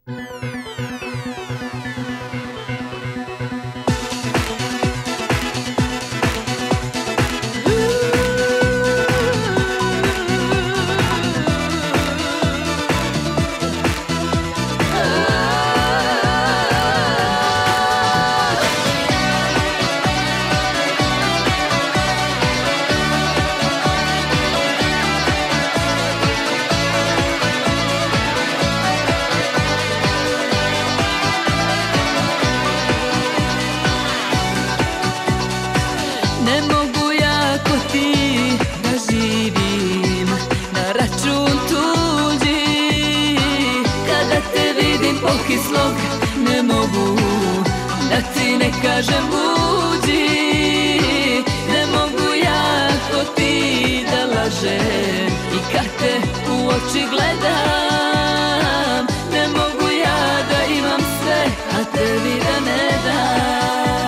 Ne mogu ja ko ti da živim na račun tuđi. Kada te vidim pokislog, ne mogu da ti ne kažem uđi. Ne mogu ja ko ti da lažem i kad te u oči gledam. Ne mogu ja da imam sve, a tebi da ne dam.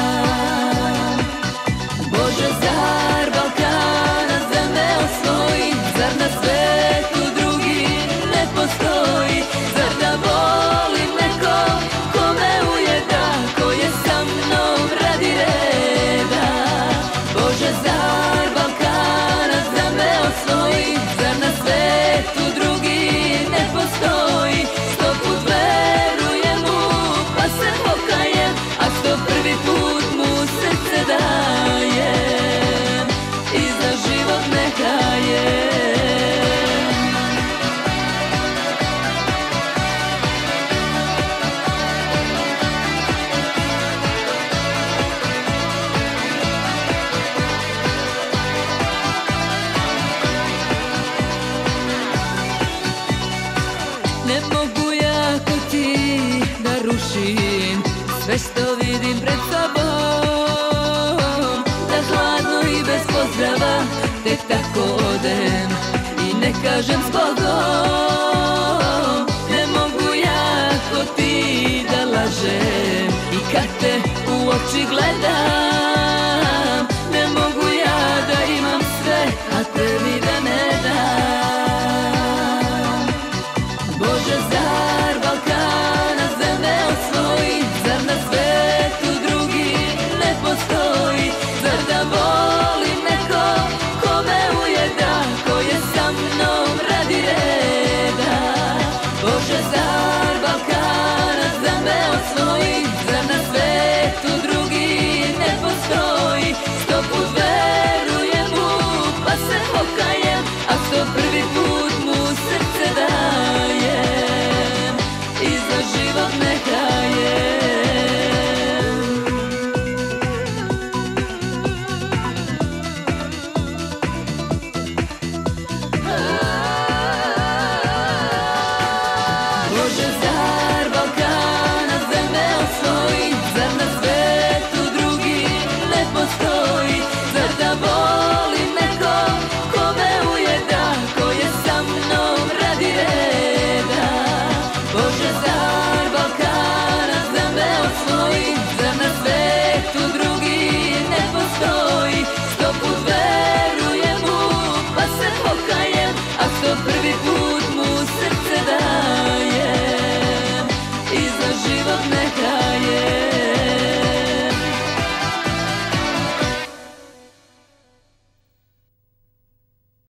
Bože, zar Balkana za me osvoji? Zar na svetu drugi ne postoji? Zar da volim neko ko me ujeda, ko je sa mnom radi reda? Bože, zar Balkana za me osvoji? Zar na svetu drugi ne postoji? 100 put verujem mu, pa se pokajem, a 101 put mu srce dajem i za život ne kajem. Ne mogu ja ko ti da rušim sve što vidim pred sobom, da hladno i bez pozdrava tek tako odem i ne kažem s Bogom. Ne mogu ja ko ti da lažem i kad te u oči gledam. Ne mogu ja da imam sve, a tebi da ne dam. Bože, zar Balkana za me osvoji? Zar na svetu drugi ne postoji? Zar da volim neko ko me ujeda, ko je sa mnom radi reda? Bože, zar Balkana za me osvoji? Zar na svetu drugi ne postoji? 100 put verujem mu, pa se pokajem, a 101 put mu srce dajem i za život ne kajem. Bože,